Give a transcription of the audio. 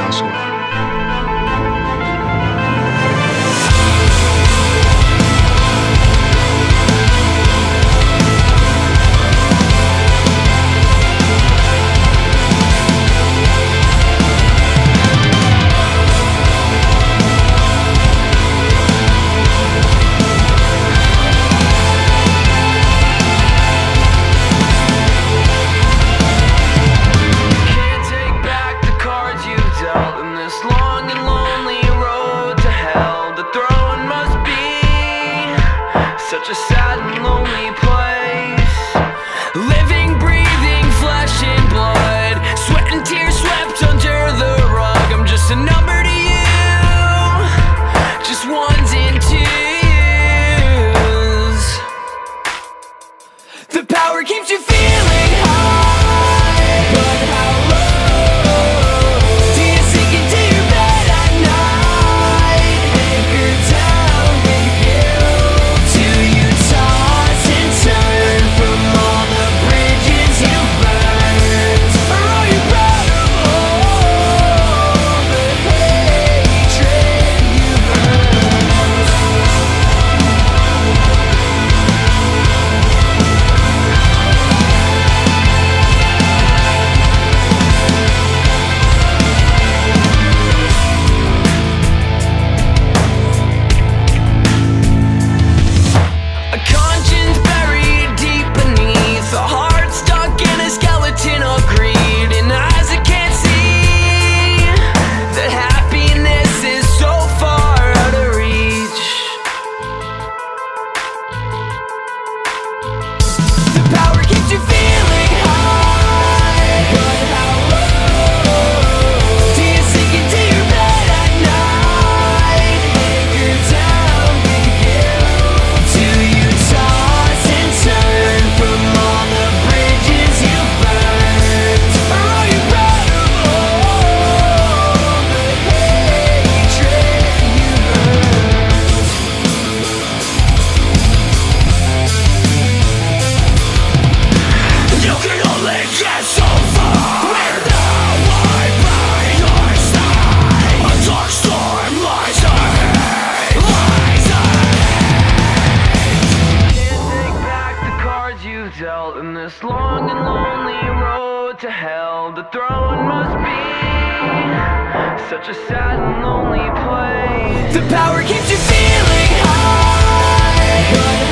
Hustle. Such a sad and lonely place. Living, breathing, flesh and blood, sweat and tears swept under the rug. I'm just a number to you, just ones and twos. The power keeps you feeling high, but how low do you sink into your bed at night? Anchor down with guilt. Do you toss and turn from all the bridges you burned? Or are you proud of all the hatred you've earned? A conscience buried deep beneath, a heart stuck in a skeleton of greed. And eyes that can't see that happiness is so far out of reach. The power keeps you feeling high, but how low do you sink into your bed at night? Anchor down with guilt. Do you toss and turn from all the bridges you burned? Or are you proud of all the hatred you've earned? You can only get so far with the light by your side. A dark storm lies ahead, lies ahead. Can't take back the cards you dealt in this long and lonely road to hell. The throne must be such a sad and lonely place. The power keeps you feeling high, but